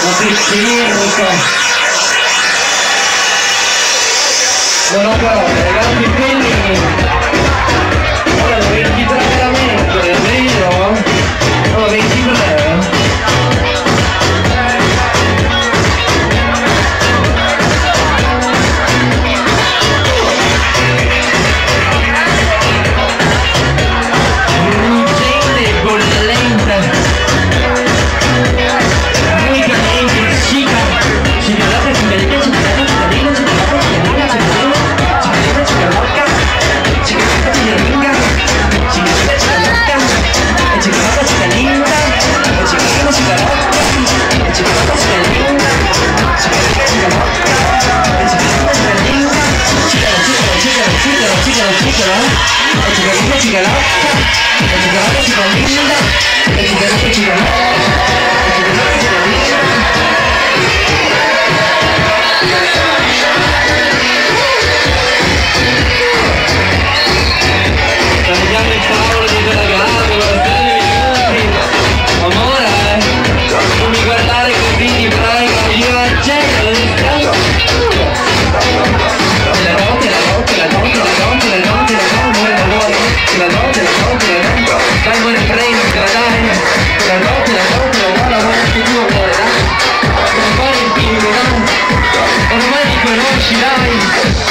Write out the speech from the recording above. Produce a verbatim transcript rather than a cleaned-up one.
Pizzico. Non ho parole, ragazzi, quelli. Ora ventitré veramente, è vero? No, ventitré. Gente bollente. Muy caliente, chica. Cigalata, cigalita, cigalata, cigalina, cigalata, cigalina, cigalina, cigalina, cigalota, cigalata, cigalinga, cigalita, cigalota, cigalata, cigalinga, cigalina, cigalota, cigalata, cigalinga, cigalita, cigalota, cigalina, cigalinga, cigala, cigala, cigala, cigala, cigala, cigala, cigalina, cigalota, cigalata, cigalinga, cigalita, cigalota, andiamo in tavolo di quella gara, amore, non mi guardare così di prego, io accendo il scambio. La notte, la notte, la notte, la notte, la notte, la notte, la notte, la notte, la notte, la notte, dai vuole prendere, dai, la notte, la notte, la notte, la notte, che tu vuole, dai, non fare il pingo, dai, ormai mi conosci, dai.